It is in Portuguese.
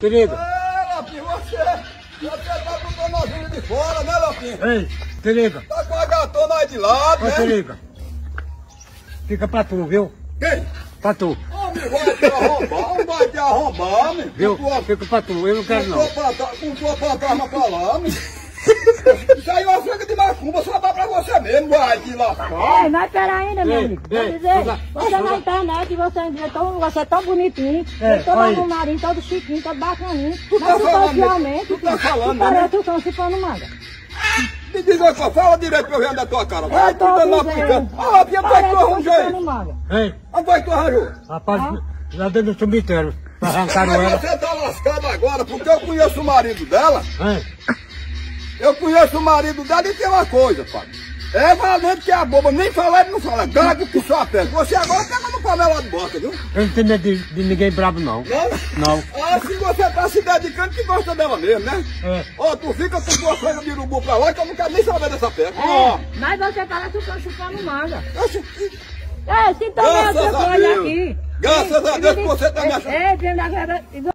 Se liga. Lapinho, você tá com o tornozelo de fora, né, Lapinho? Ei, se liga. Tá com a gatona aí de lado, né? Se liga. Fica pra tu, viu? Quem? Pra tu. Homem, vai te arrombar, vai te arrombar, meu. Viu? Fica pra tu, eu não quero não. Com tua fantasma pra lá, meu. Isso aí é uma frega de macumba, só dá pra você mesmo, vai te lascar. É, mas pera ainda, meu amigo. Vou dizer, você na internet, você é tão bonitinho, todo arrumadinho, todo chiquinho, todo bacaninho. Mas socialmente, tu tá falando, parece o cão se for no manga. Me diz uma coisa, fala direito pra eu ver da tua cara. Eu tô dizendo. Ah, Pia, onde vai que tu arranjou no isso? manga. Ei, Onde vai que tu arranjou? rapaz, lá dentro do cemitério. Arrancaram ela. Você tá lascado agora, porque eu conheço o marido dela. Ei, Eu conheço o marido dela e tem uma coisa, pai. É valente que é a boba, nem falar ele não fala, gago que só aperta. Você agora pega no panela de bosta, viu? eu não tenho medo de ninguém bravo não. Não? Não. Ah, se você tá se dedicando, que gosta dela mesmo, né? É. Ó, tu fica com tua franga de urubu pra lá, que eu não quero nem saber dessa peça. É, mas você parece o cão chupando manga. Oxe, É, se também outra Graças a coisa Deus. aqui. Graças a Deus que você tá me achando. É,